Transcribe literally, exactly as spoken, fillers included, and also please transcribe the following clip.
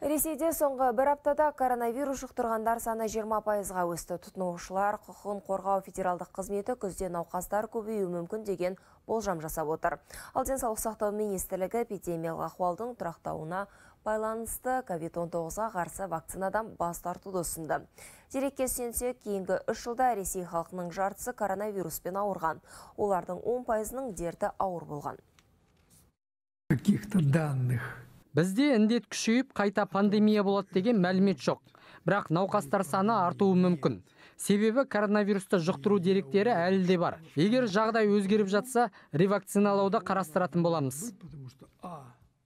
Ресейде соңғы бір аптада коронавирус жұқтырғандар саны жиырма пайызға өсті. Тұтынушылар құқығын қорғау федералдық қызметі күзде науқастар көбеюі мүмкін деген болжам жасап отыр. Ал денсаулық сақтау министрлігі эпидемиялық ахуалдың тұрақтауына байланысты ковид он тоғызға қарсы вакцинадан бас тартуды ұсынды. Дерекке сүйенсек, кейінгі үш жылда Ресей халқының жартысы коронавируспен ауырған. Олардың он пайызының дерті ауыр болған. Каких-то данных. Бізде індет күшейіп, қайта пандемия болады деген мәлімет жоқ. Бірақ науқастар саны артуы мүмкін. Себебі коронавирусты жұқтыру деректері әлі де бар. Егер жағдай өзгеріп жатса, ревакциналауды қарастыратын боламыз.